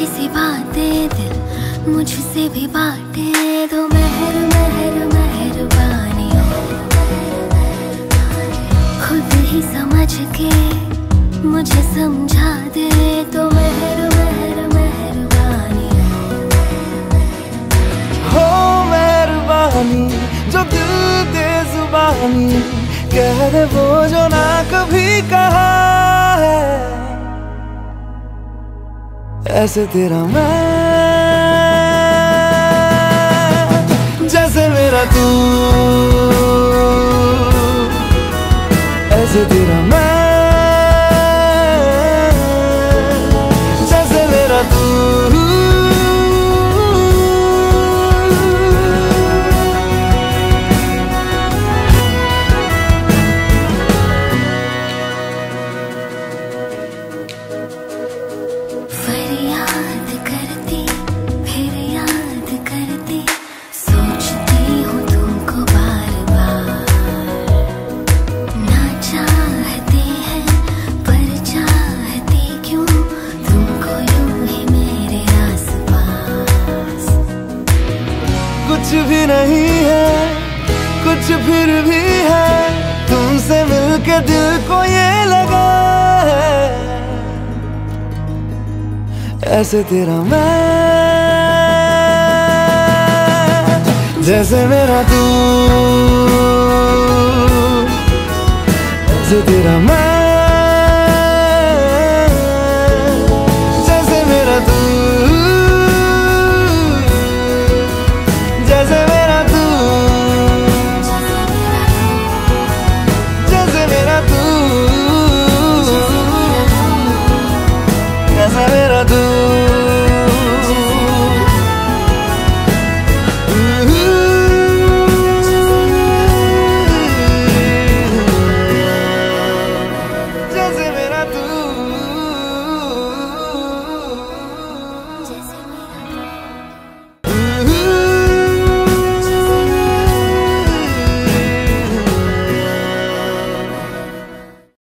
सी बातें दिल मुझसे भी बांटे, तो मेहर मेहर मेहरबानियों खुद ही समझ के मुझे समझा दे, तो मेहर मेहर मेहरबानियों हो मेहरबानी जो दिल दे जुबानी कह दे वो जो ना कभी कहा है, ऐसे तेरा मैं जैसे मेरा तू, ऐसे तेरा मैं जैसे मेरा तू। फरियाद करती फिर याद करती, सोचती हूँ तुमको बार बार, ना चाहते हैं पर चाहती क्यों तुमको यूं ही मेरे आसपास। कुछ भी नहीं है कुछ फिर भी है, तुमसे मिलके दिल को ये लगा है, ऐसे तेरा मैं जैसे मेरा तू।